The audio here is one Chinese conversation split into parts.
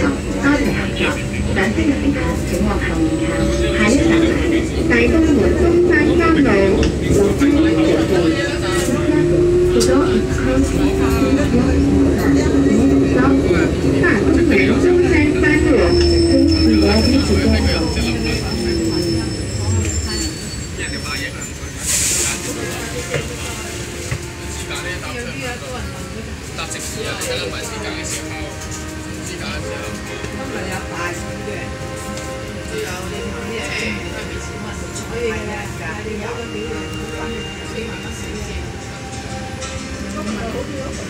多謝合作。上車嘅乘客請往後面靠，下一站係大東門中山三路落車準備。The door is closed. Next stop, 大東門中山三路。Please be ready to get off. 搭直線啊，睇下埋時間嘅時候，時間嘅時候。今日有大碗嘅，都有你啲嘢，可以嘅，你有個表嘅，你慢慢試先。今日好啲咯，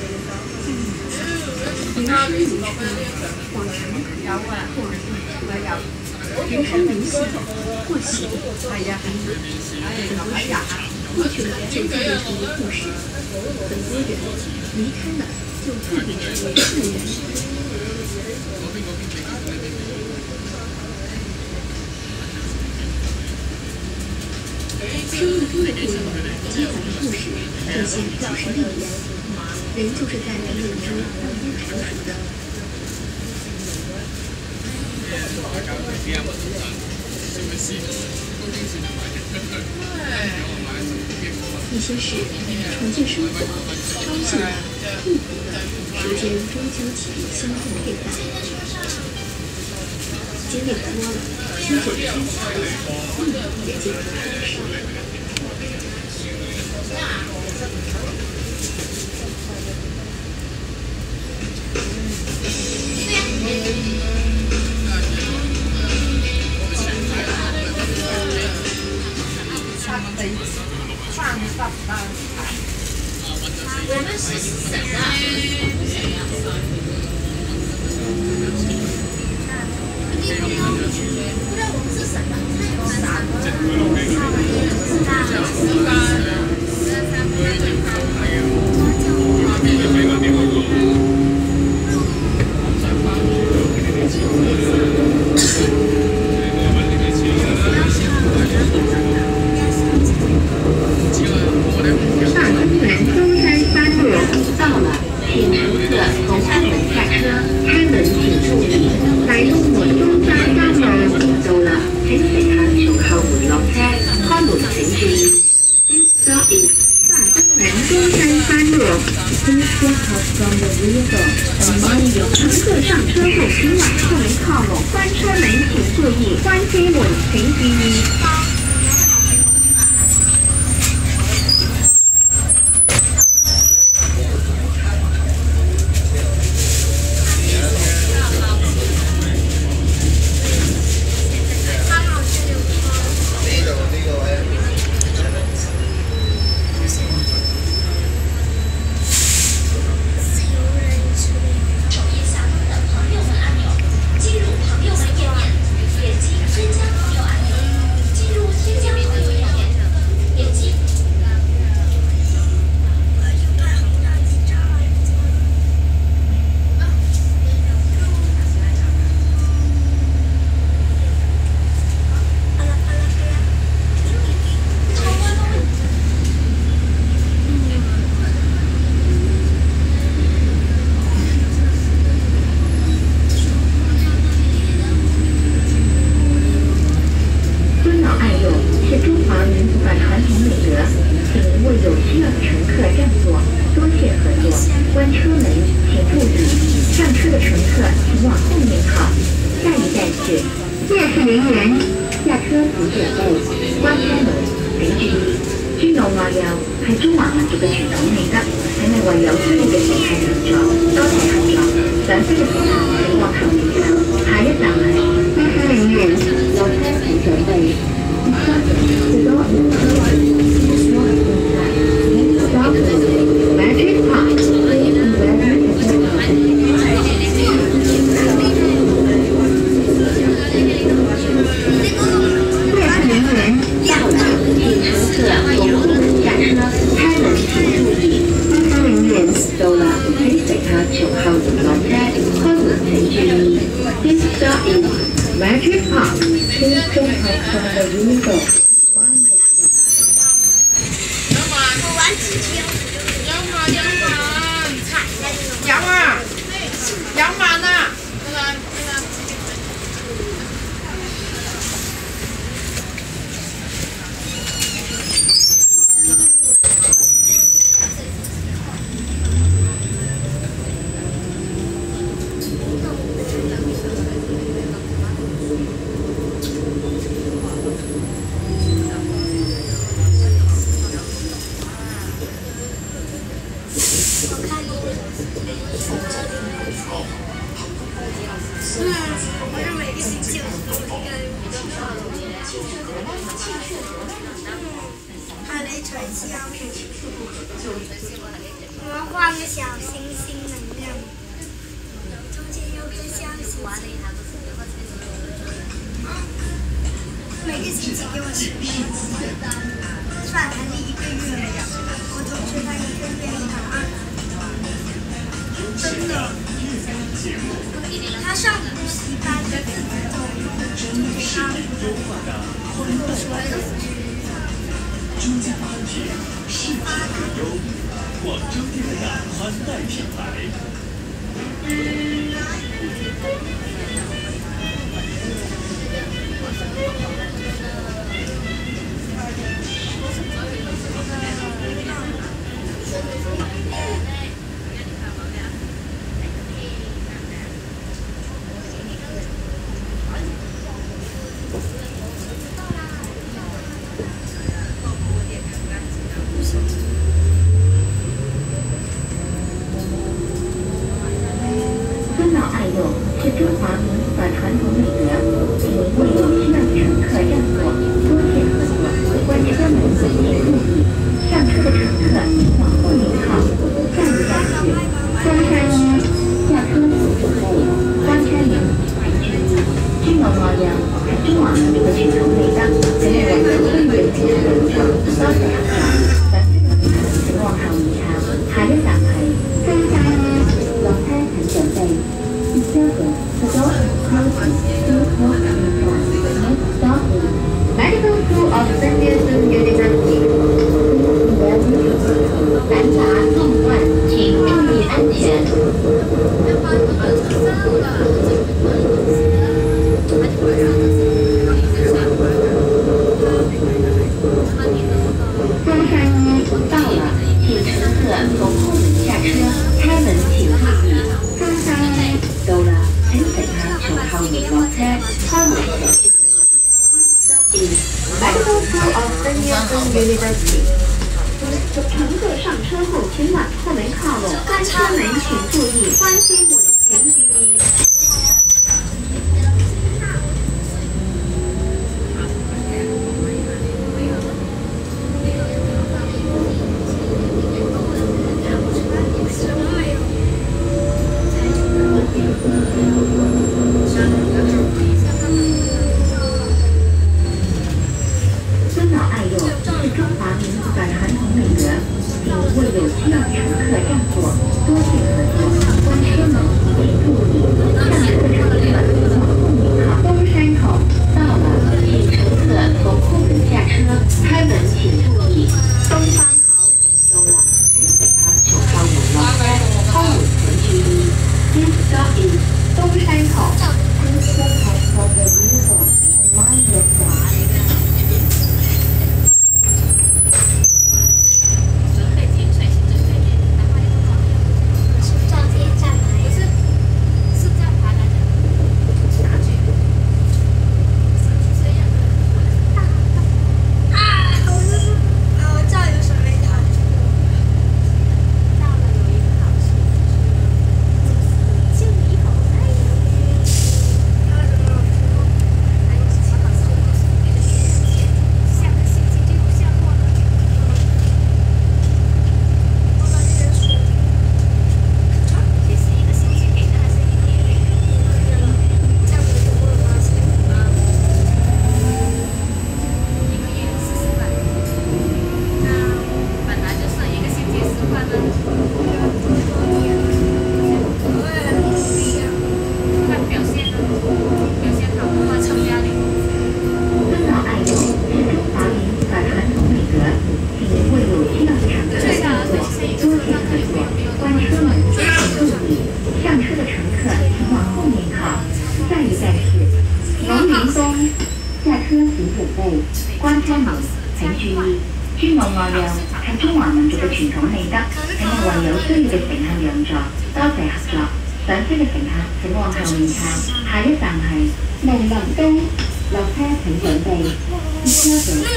點解你唔落去呢一場？有啊，咪有。人生明显或喜，哎呀，哎呀，过去了就注定是一个故事。很多人离开了，就注定成为自人。生命中的故人，积攒的故事，这些就是历练。人就是在人命中慢慢成熟的。一些事重建生活，高兴的、痛苦的，时间终究起相互配搭。经历多了，心就开启了，也就不开始。 我们是省啊，不然我们是省的，乘客上车后请往车门靠拢，关车门请注意，关车门请注意。 我是每个星期有一个。还得传销。我要画个小星星能量，中间有颗小星星。每个星期给我10片，算还是1个月。我同学他1个月120，真的。他上补习班就给他，我说。 中嘉安田世界可优，广州电大宽带品牌。 尊老爱幼是中华民族的传统美德，为有需要的乘客让座，多谢合作，关车门请注意，上车的乘客往后面靠。下一站是中山一，下车请准备，关车门请注意。君王老样，中华民族的传统美德，人们往有分别精神的路上，多谢合作。本次的请往后面靠，下一站係中山一，落車請準備。Medical School of Sun University。南达纵贯，请注意安全。中山一到了，请乘客从后门下車，開門請注意。中山一到了。請乘客從後門落車，開門請。Medical School of Sun University。乘客上車後請往後門靠攏，關車門請注意，關車門請注意。尊老爱幼是中华民族的传统美德，请为有需要的乘客让座，多谢合作，关车门请注意，上车的乘客往后面靠。东山口到了，请乘客从后门下车，开门请注意。东方好到了，请乘客從後門落車，開門請注意。This stop is 東山口。Please step out of the vehicle and mind your step。关车门請注意，尊老愛幼係中華民族嘅傳統美德，請你為有需要嘅乘客讓座，多謝合作。上車嘅乘客請往後面靠，下一站係農林東，落車請準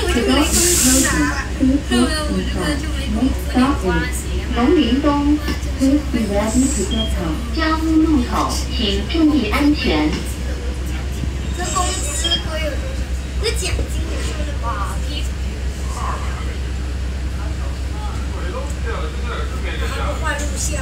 備。Next stop is 農林東。 Please be ready to get on。交通路口，请注意安全。 这公司可有多少？这奖金也收了吧？还不换录像。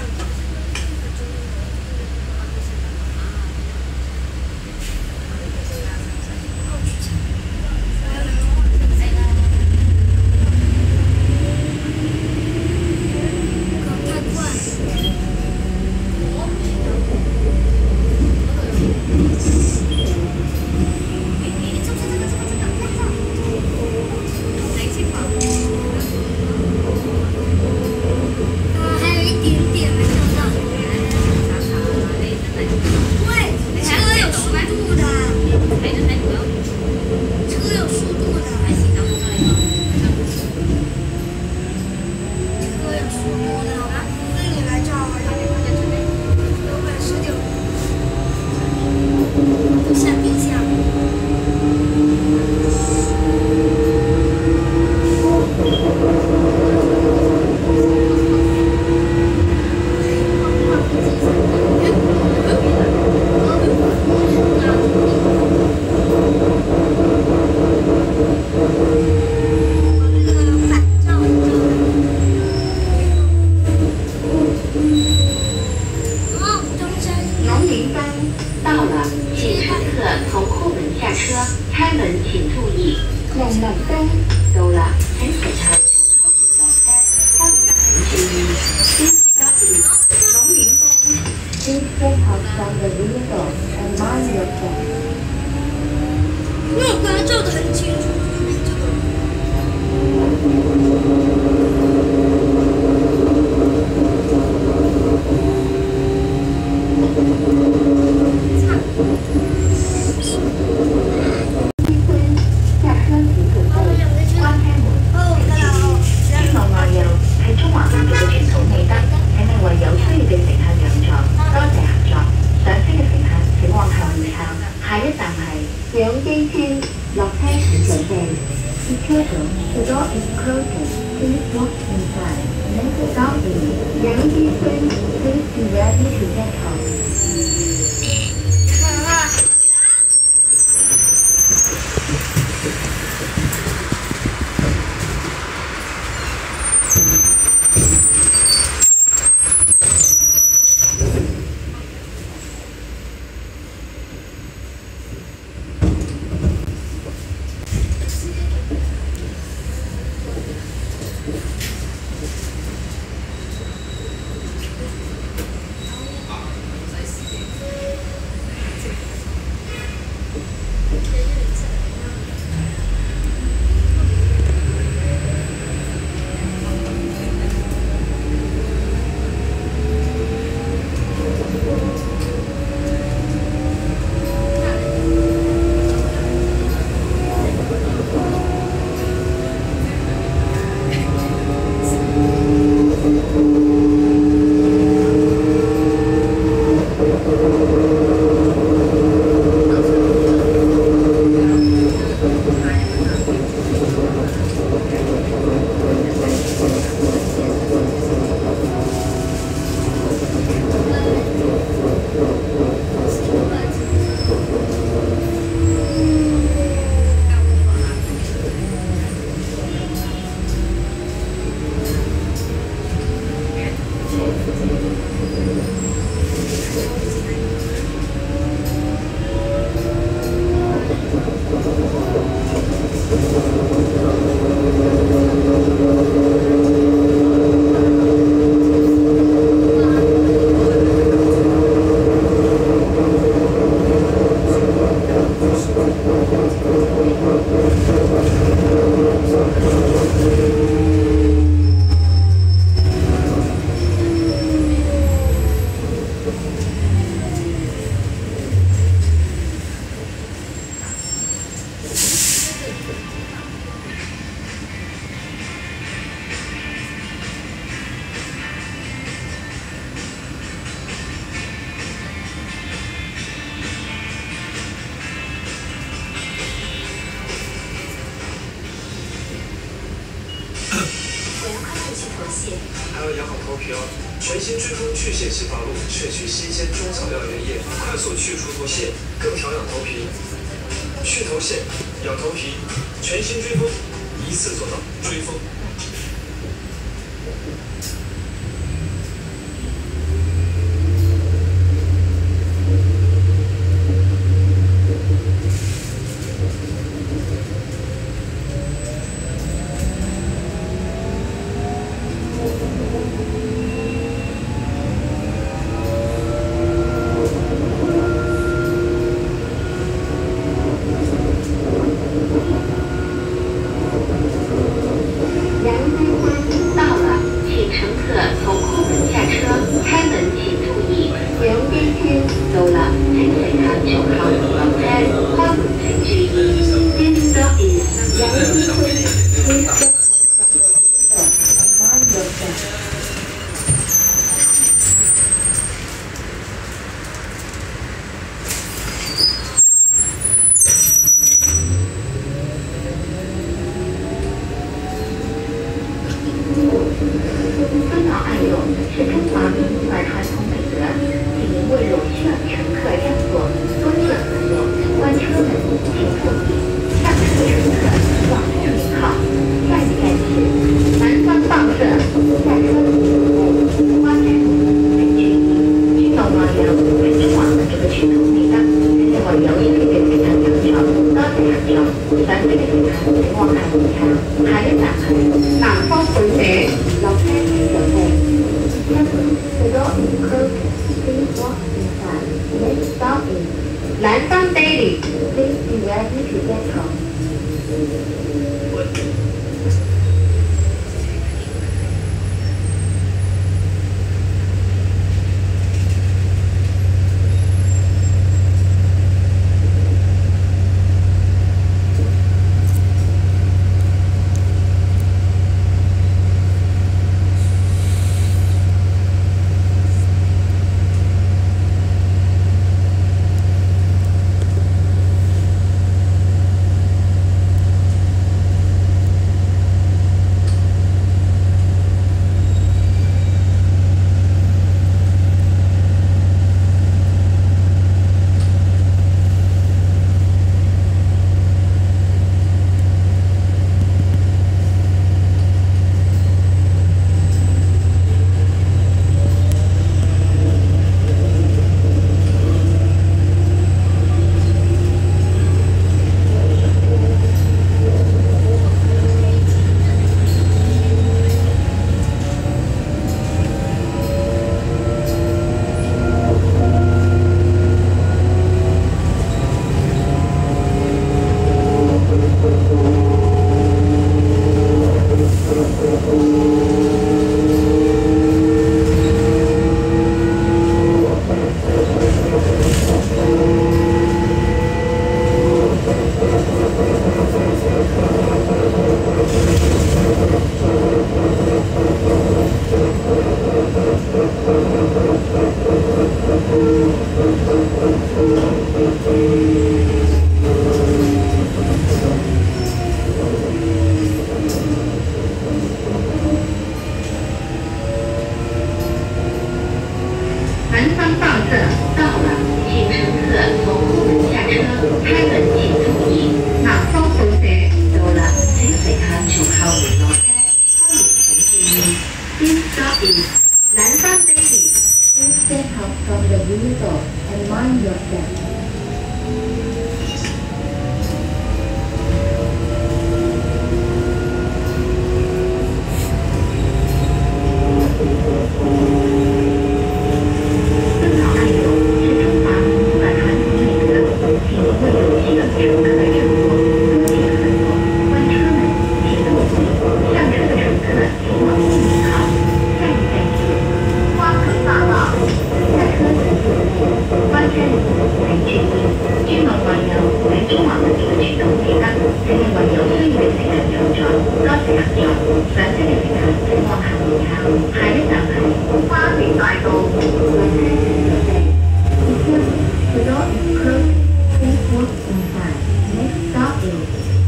还要养好头皮哦。全新追风去屑洗发露，萃取新鲜中草药原液，快速去除头屑，更调养头皮。去头屑，养头皮，全新追风，一次做到追风。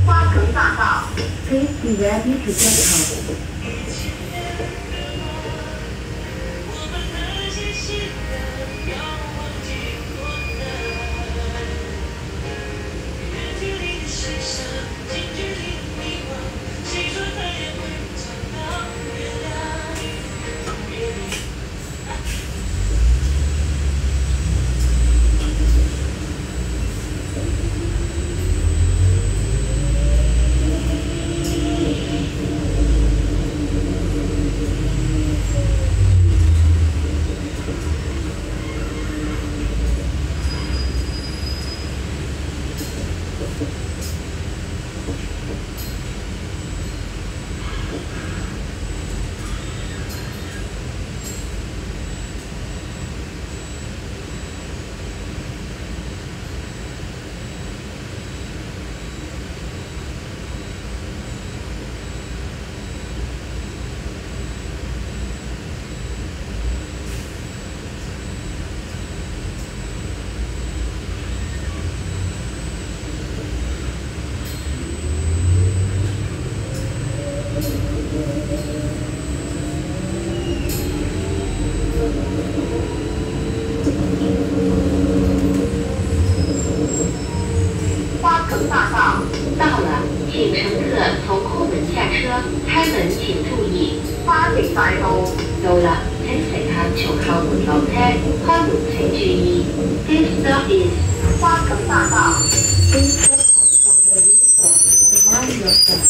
Please be ready to take off. 请乘客从后门下车，开门请注意。 花城大道到啦，請乘客從後門落車，開門請注意。This stop is 花城大道。 Please step out from the window and mind your step.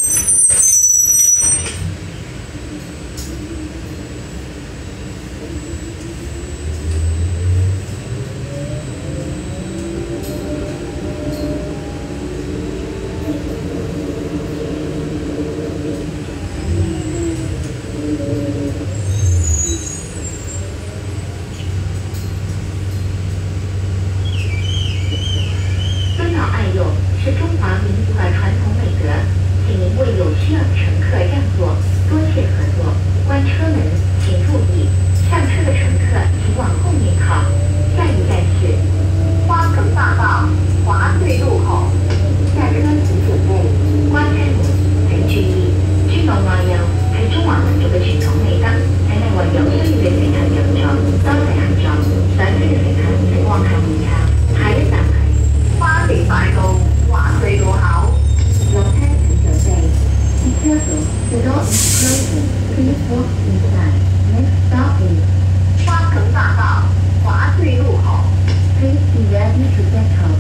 尊老爱幼是中华民族的传统美德，请您为有需要的乘客让座，多谢合作。关车门请注意，上车的乘客请往后面靠。下一站是花城大道华翠路口。 下車請準備，關車門請注意。尊老愛幼係中華民族嘅傳統美德，請你為有需要嘅乘客讓座，多謝合作。上車嘅乘客請往後面靠。下一站係花城大道華翠路口。 落車請準備。Be careful, the door is closing. Please walk inside. Next stop is 花城大道华翠路口。 Please be ready to get off.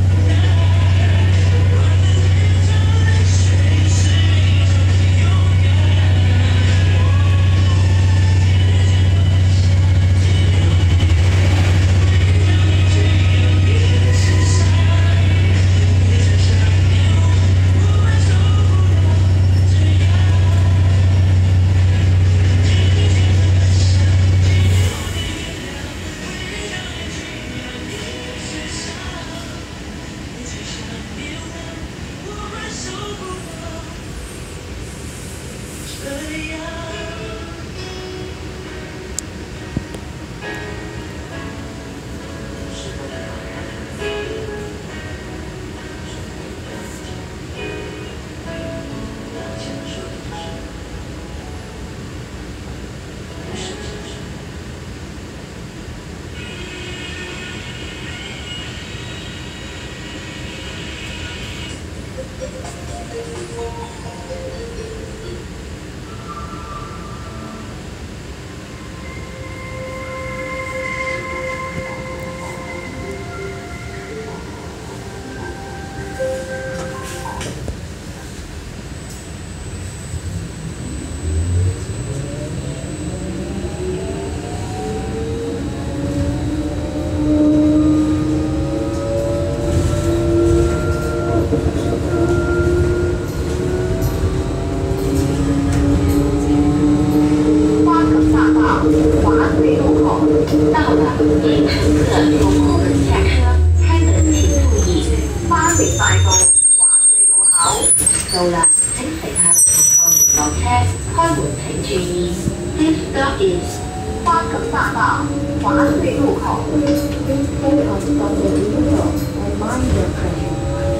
到啦，請乘客從後門落車，開門請注意。This stop is 花城大道華翠路口。 Please step out from the window and mind your step.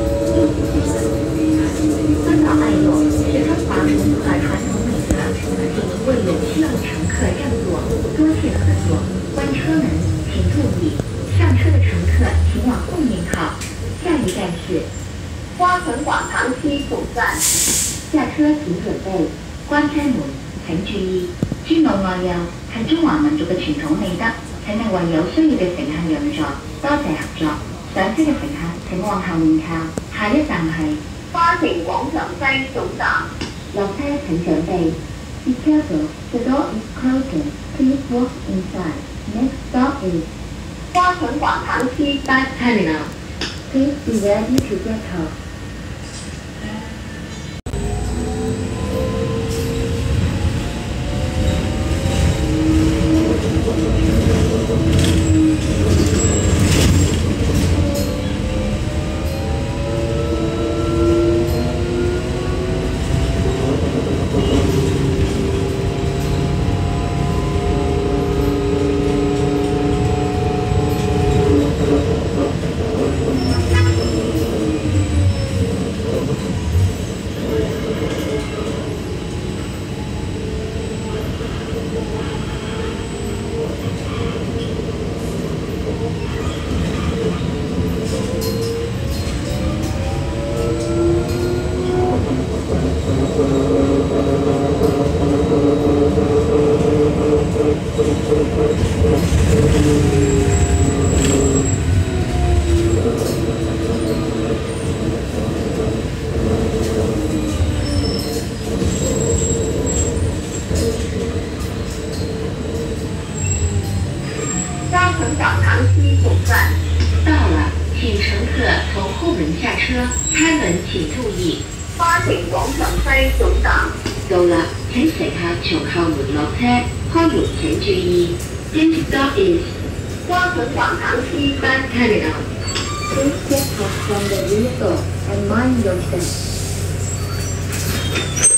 尊老爱幼是中华民族的传统美德，请您为有需要的乘客让座，多谢合作。关车门请注意，上车的乘客请往后面靠。下一站是花城廣場西總站。 下車請準備，關車門請注意。尊老愛幼係中華民族嘅傳統美德，請你為有需要嘅乘客讓座，多謝合作。上車嘅乘客請往後面靠。下一站係花城廣場西總站。 落車請準備。Be careful, the door is closing. Please walk inside. Next stop is 花城廣場西 Bus Terminal. Please be ready to get off. 后门下车，开门请注意。 花田廣場西總站。 到啦，請乘客從後門落車，開門請注意。This stop is 花田廣場西 Bus Terminal. Please get off from the vehicle and mind your step.